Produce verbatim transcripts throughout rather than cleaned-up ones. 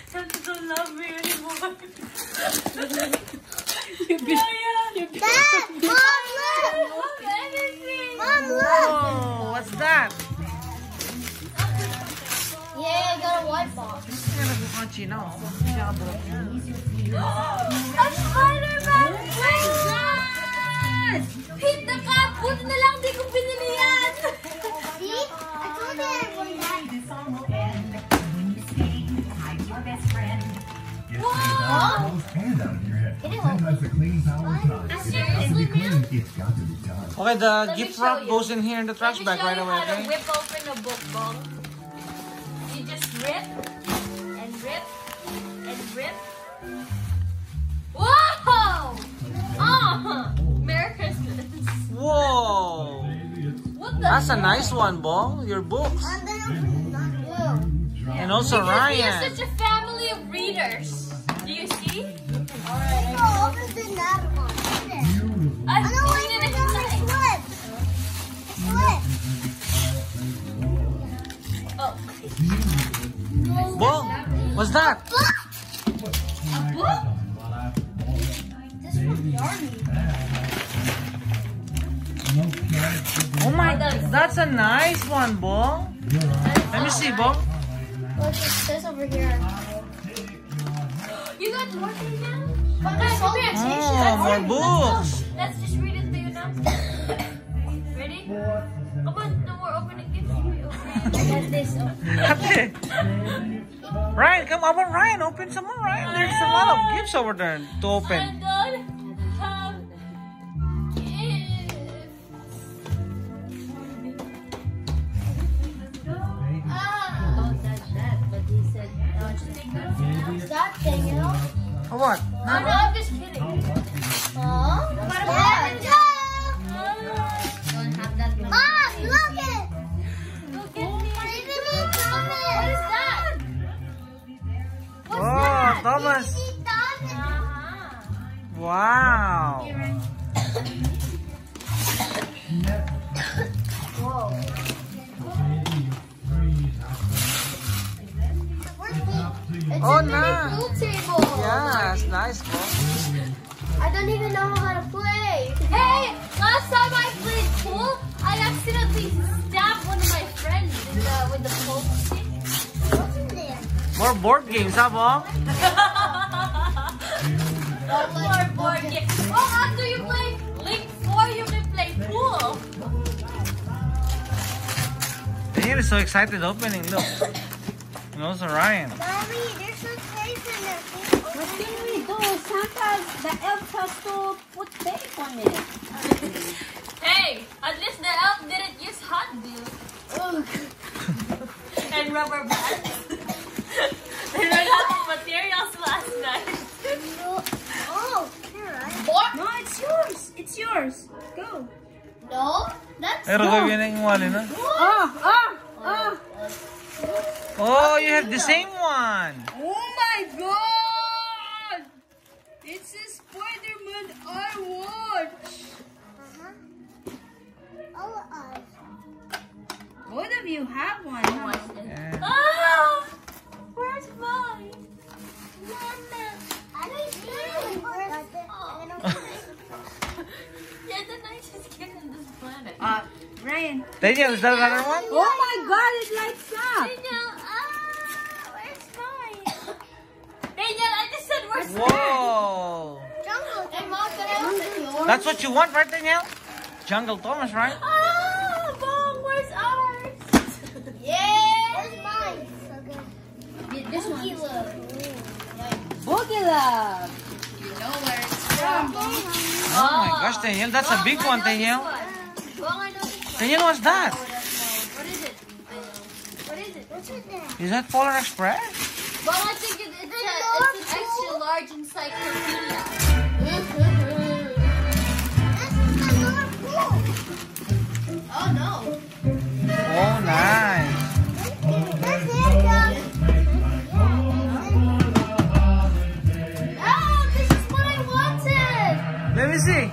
Santa don't love me anymore. You've been, you've been, Dad, Mom, look! Love anything. Mom, look! Whoa, what's that? Yeah, I got a white box. Chino. A Spider-Man flag! Hit the cap! Buti na lang di ko binili yan! See? I told you I wanted that. Wow! Okay, the gift show wrap you. goes in here in the trash bag right away, Let me show you how to okay? whip open a book, Bong. You just rip and rip and rip. Whoa! Oh! Merry Christmas. Whoa! What the That's a heck? nice one, Bong. Your books. I'm gonna not you. And also Because we are Ryan. such a family of readers. Do you see? Alright, go open the other one. I'm I don't putting want it to go inside. flip. Flip. Oh. Bong, what's that? A book? This one's yarny. Oh my, that's a nice one, Bong. Let me see, Bong. Look, it says over here. You got more things now? Guys, come here. Oh, more books. Let's just read it to you now. Ready? Come on, no more opening gifts. Get this. Oh. Okay. Ryan, come on, Ryan, open some more, Ryan. There's a lot of gifts over there to I open. don't have gifts. Ah. Oh, that's that. But he said, no, just take that. What's that thing, you know? Oh, what? Oh, no, I'm just kidding. Huh? Yeah. Don't have that. Mom, look it! Look at me. Baby, look, Thomas! What is that? What's Oh, that? Thomas. See, Thomas? Uh-huh. Wow. Whoa. It's Oh, a mini nice. pool table. Yes, nice, Bong. I don't even know how to play. Hey, last time I played pool, I accidentally stabbed one of my friends in the, with the pool stick. What's in there? More board games, huh, Bong? More board game. Oh, after you play Link four, you can play pool. Daniel is so excited opening, look. And also Ryan. Mommy, there's some space in there. what can we do? Santa, the elf has to put tape on it. Hey, at least the elf didn't use hot glue. And rubber bands. They ran out of materials last night. Oh, here, right? What? No, it's yours. It's yours. Go. No, that's Pero gawin yung wali na. Oh, oh, oh. Oh, you have the same one. Oh my god! It's a Spider-Man I watch. uh-huh. All of us. Both of you have one, huh? Yeah. Ah, where's mine? Mama, I don't see it. You're the nicest kid on this planet. Uh, Ryan. Daniel, is that another one? Oh my god, it lights up. Daniel, ah, where's mine? Daniel, I just said where's mine? Whoa. Jungle. Hey, Mom, can I open yours? That's what you want, right, Daniel? Jungle Thomas, right? Ah, Bong, where's ours? Yeah. Where's mine? So good. This Cookie one. love. Boogie Love. You know where it's from. Oh my gosh, Daniel, that's a big one, Daniel. Bong, I know this one. Daniel, what's that? What is it? What is it? What's in there? Is that Polar Express? Well, I think it, it's, a, it's an extra large encyclopedia. This is the North Pole. Oh no. Oh, nice. That's it, Dad. Oh, this is what I wanted. Let me see.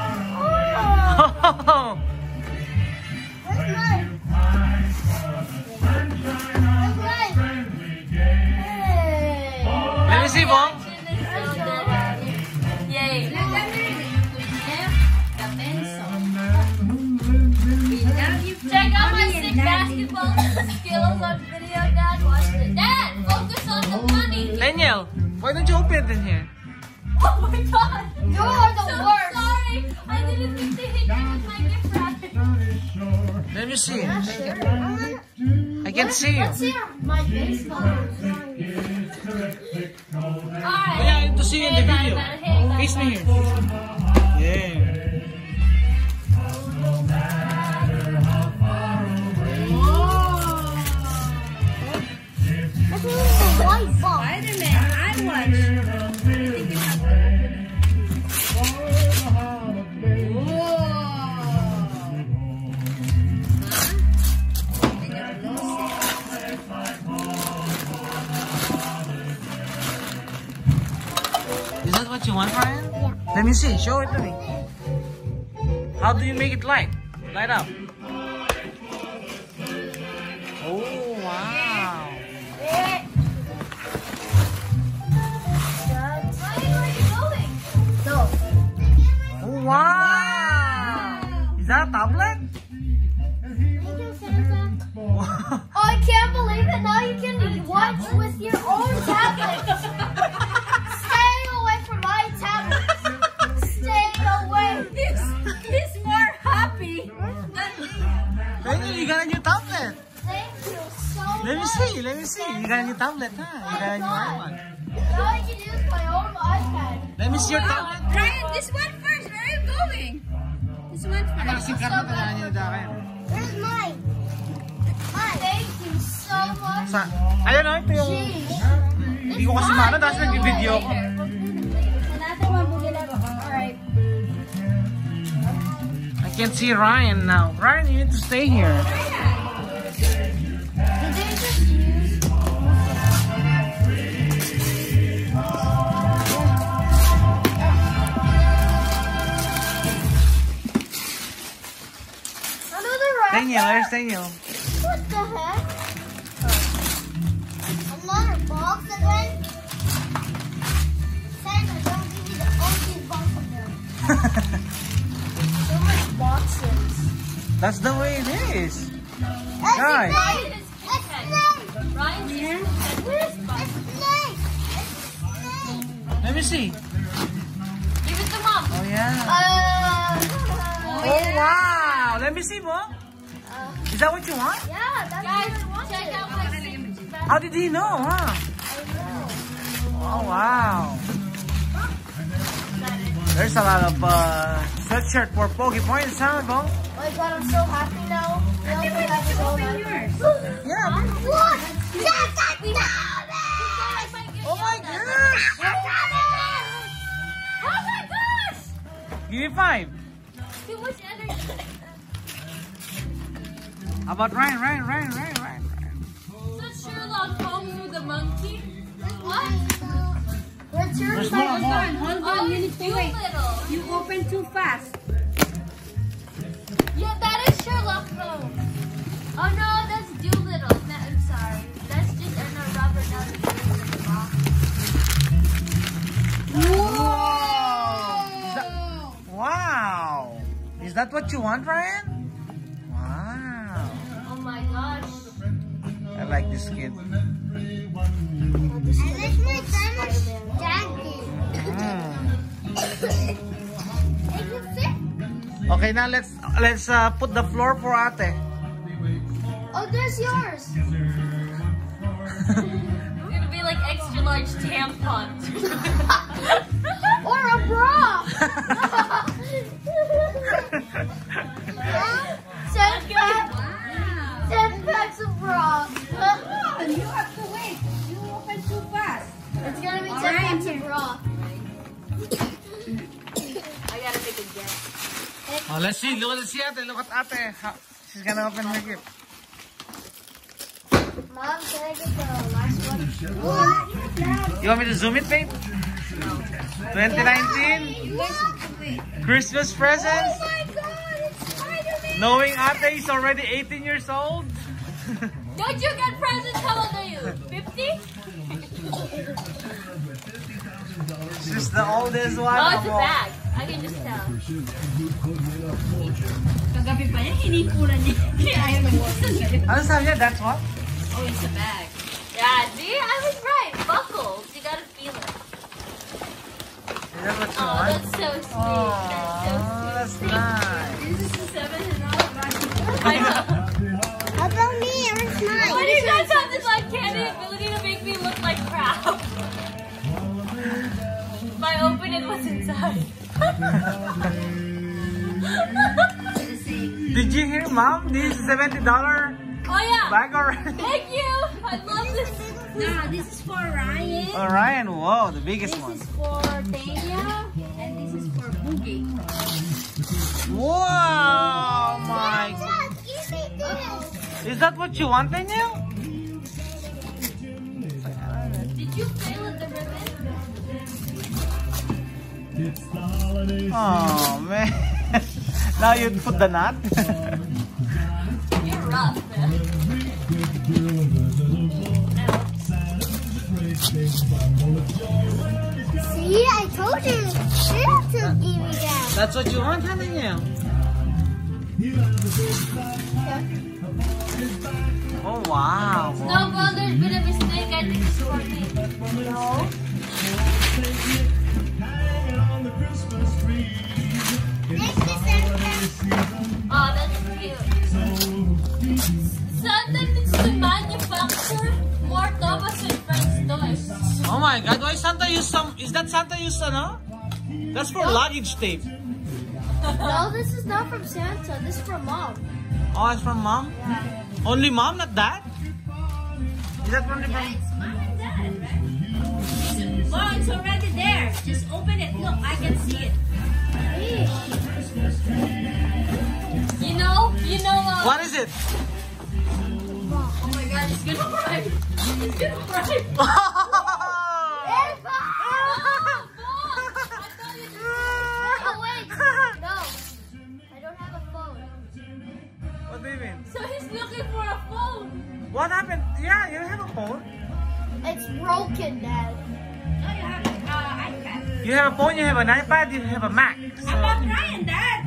Oh. Where's mine? Where's mine? Hey. Bong? Yay. The pencil. We love you. Check out my sick basketball skills on video, Dad. Watch it. Dad, focus on the money. Daniel, why don't you open it in here? Oh my God. You're the so worst. sorry. I didn't mean to hit you with my gift wrapping. Let me see. I can see you. Let's see my baseball. Alright. Yeah, I need to see you in the Hey, video. Dad, hey, Dad, Face me Dad. here. Yeah. That's a white ball. Spider-Man, I watch. Is that what you want, Ryan? Let me see. Show it to me. How do you make it light? Light up. Oh, wow. Ryan, where are you going? Oh, wow. Is that a tablet? Oh, I can't believe it. Now you can watch with your own tablet. Stay away from my tablet. Stay away. He's, he's more happy than me. Daniel, you got a new tablet. Thank you so much. Let me see. Let me see. You got a new tablet, huh? You got a new iPhone. Now I can use my own iPad. Let me see your tablet. Ryan, this one first. Where are you going? This one first. Kasing karna talaga niyo dahil. Where's mine? Mine. Thank you so much. Sa, ayun o, ito yung... Hindi ko kasi maano, tapos nag-video ko. Another one will get up. Alright. I can't see Ryan now. Ryan, you need to stay here. Did they just use... Another rapper? Daniel, where's Daniel? What the heck? Another box again? Santa, don't give me the only box of them. So much boxes. That's the way it is. That's Guys. Snake! Ryan is That's Snake. Snake! Ryan is Where's it's Snake? It's Snake! Let me see. Give it to Mom. Oh, yeah. Uh, Oh, wow. Let me see, Bo. Is that what you want? yeah, that's Guys, what I wanted. check out my sick basketball. How did he know, huh? Oh, wow. There's a lot of uh, sweatshirt for Pogi Points, huh, Bo? Oh my god, I'm so happy now. We also have so Open much. yours. Yeah. What? That's a diamond! Oh, my gosh. Oh my gosh! Give me five. Too much energy. How about Ryan, Ryan, Ryan, Ryan, Ryan, Ryan? So Sherlock Holmes with the monkey? What? What's your There's more, Hold more. on, hold Oh, on. You it's need to wait. Doolittle. You open too fast. Yeah, that is Sherlock Holmes. Oh no, that's Doolittle. No, I'm sorry. That's just in a rubber ducky in the box. Whoa! Is that- Wow. Is that what you want, Ryan? Wow. Oh my gosh. I like this kid. And this my diamond jacket. Mm. It can fit. Okay, now let's let's uh, put the floor for Ate. Oh, there's yours. It's gonna be like extra large tampons. Or a bra. Ten pack, Wow. ten packs of bra. Oh, you have to wait. You open too fast. It's gonna be All ten right, packs here. of bra. I gotta make a guess. Oh, let's see. Look at see Ate. Look at Ate. How, she's gonna open her gift. Mom, can I get the last one? What? You want me to zoom it, babe? twenty nineteen Christmas presents. Oh my god, it's Spider-Man! Knowing Ate is already eighteen years old. Don't you get presents? How old are you? fifty? This is the oldest one. Oh, it's a of all. bag. I can just tell. Kagabi pa niya, hinipunan niya. Kaya ayaw na mo. Ano sabi niya? That's what? Oh, it's a bag. Yeah, see? I was right. Buckles. You gotta feel it. Is that what you Oh, want? that's so sweet. Oh, That's so sweet. that's nice. This is the seven and all I know. How about me? Where's mine? Why do you guys have this uncanny ability to make me look like crap? If I open it, what's inside? Did you hear, Mom? This is seventy dollar Oh yeah. bag already. Thank you. I love this. No, this is for Ryan. Oh, Ryan, whoa, the biggest This one. is for Tanya. And this is for Boogie. Wow, my. Dad, give me this. Is that what you want, Daniel? Did you fail at the ribbon? Oh, man. Now you put the knot? You're rough, man. See, I told you to give me that. That's what you want, huh, Daniel? Oh, wow. No, bro, there's been a mistake. I think it's for me. No. Oh, that's cute. Santa needs to manufacture more Thomas and Friends toys. Oh my God, why Santa use some? Is that Santa use ano? That's for luggage tape. No, this is not from Santa. This is from Mom. Oh, it's from Mom? Only Mom, not Dad? Is that only from... It's mom and dad, right? Oh, it's already there. Just open it. Look, I can see it. You know, you know, uh, What is it? oh my God, it's gonna cry. It's gonna cry. Oh, wait. No. I don't have a phone. What do you mean? So he's looking for a phone. What happened? Yeah, you have a phone. It's broken, Dad. Oh, you have an uh, iPad. You have a phone, you have an iPad, you have a Mac. So... How about Ryan, Dad?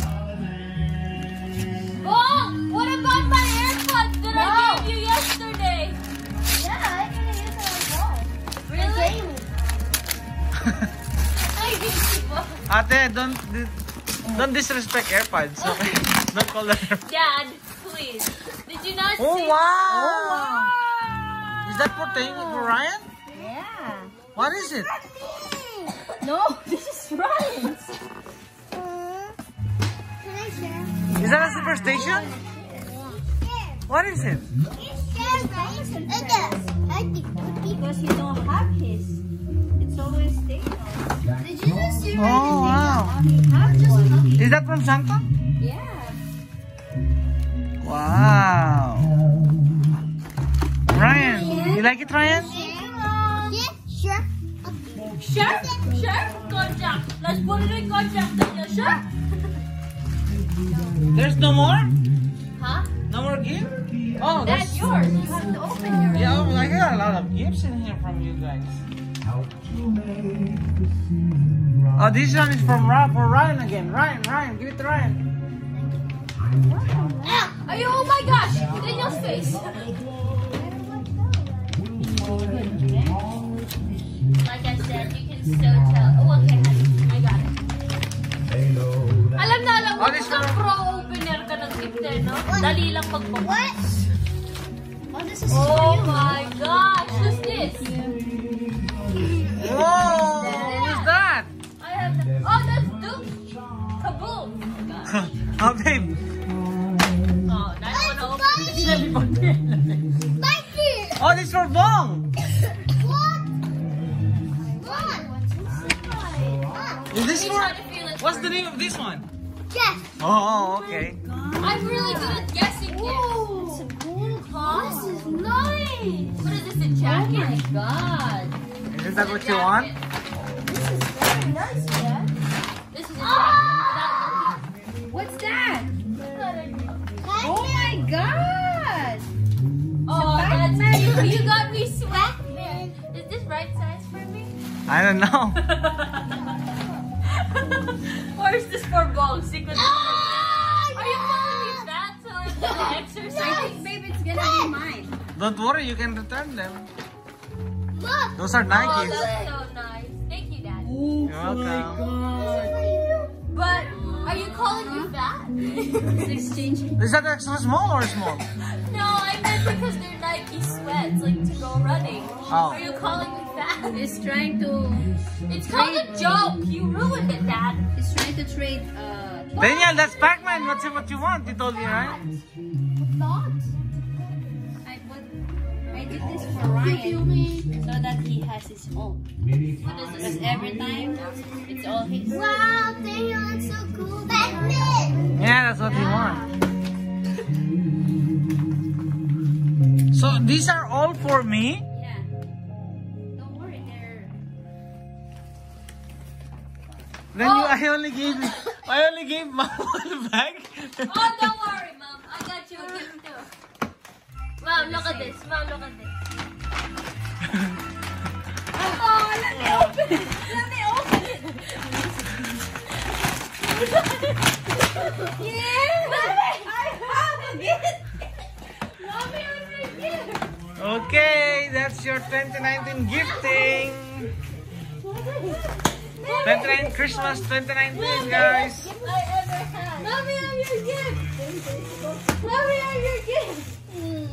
Oh, what about my AirPods that I gave you yesterday? Yeah, I'm gonna use it as well. Really? Gaming. I gave you one. Ate, don't don't disrespect AirPods. Okay? Don't call them AirPods. Dad, please. Did you not Oh see? wow! Is that for Tang for Ryan? Yeah. What is it? No, this is Ryan's. Uh, can I share? Is that a superstation? What is it? Because you don't have his. It's always stable. Did you just see Oh wow! Just Is that from Santa? yeah. Wow! Ryan, you like it, Ryan? Yeah, sure. Sure, sure. Contract. Let's put it in contract. Daniel. Sure. There's no more? Huh? No more gift? Oh, That's that's yours. You have to open yours. yeah. Oh, I got a lot of gifts in here from you guys. Oh, this one is from Ra for Ryan again. Ryan, Ryan, give it to Ryan. Ah, are you? Oh my gosh! Daniel's face. Like I said, you can still tell. Oh, okay, I got it. Alam na alam mo, Oh, this kung one- pro opener ka ng gift eh, no? Dali lang magpapos. What? Oh, this is Oh my gosh! Who's this? Whoa! Who's that? I have the, oh, that's Duke. Kaboom! Oh, babe. Oh, now I wanna open this. Mikey! Oh, this is for Bong. What? What? Is this Let me for? try to feel it What's first. the name of this one? Yes. Oh, okay. I'm really good at guessing gifts. Huh? This is nice. What is this, a jacket? Oh my god. Is that what you want? This is very nice, Dad. This is a jacket. What's that? Oh Oh my God! Oh, that's you. You got me sweat. Is this right size for me? I don't know. Or is this for balls? Secret. Are you calling me fat so I can exercise? I think, babe, it's gonna be mine. Don't worry, you can return them. Look. Those are Oh, Nikes. that's so nice. Thank you, Dad. You're welcome. But are you calling me fat? It's exchanging. Is that extra small or small? No, I meant because they're Nike sweats, like to go running. Oh. Are you calling me fat? He's trying to. It's called a joke. You ruined it, Dad. He's trying to trade. Uh, Daniel, that's Pac-Man. What's it what you want? You told me, right? Not. I put. I did this for Ryan so that he has his own. Because every time it's all his. Wow, Daniel, it's so cool. Batman. Yeah, that's what he wants. So these are all for me? Yeah. Don't worry, they're. Then you, I only gave I only gave Mom one bag. Oh, don't worry, Mom. I got you a gift too. Mom, look at this. Mom, look at this. Oh, let me open it. Let me open it. Yeah. I have a gift. Mommy, what's your gift? Okay, that's your twenty nineteen gifting. twenty nineteen Christmas twenty nineteen, guys. Gift I ever had. Mommy, I have your gift. Mommy, I have your gift.